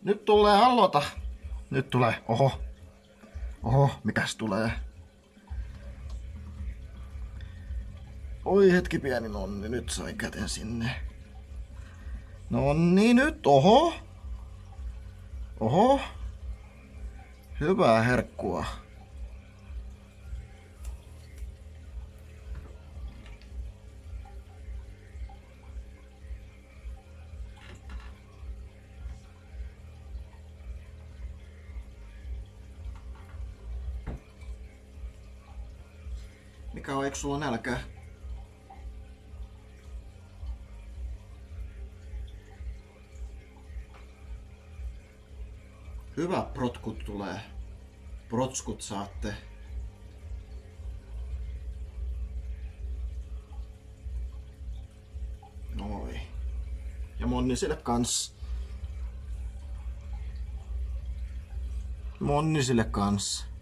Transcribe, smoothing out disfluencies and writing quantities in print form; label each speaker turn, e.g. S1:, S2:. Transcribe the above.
S1: Nyt tulee hallota. Nyt tulee. Oho. Oho, mikäs tulee? Oi hetki pieni nonni, nyt sai käten sinne. Nonni nyt, oho. Oho. Hyvää herkkua. Mikä on, eikö sulla nälkää? Hyvä protkut tulee. Protskut saatte. Noi. Ja Monnisille kans. Monnisille kans.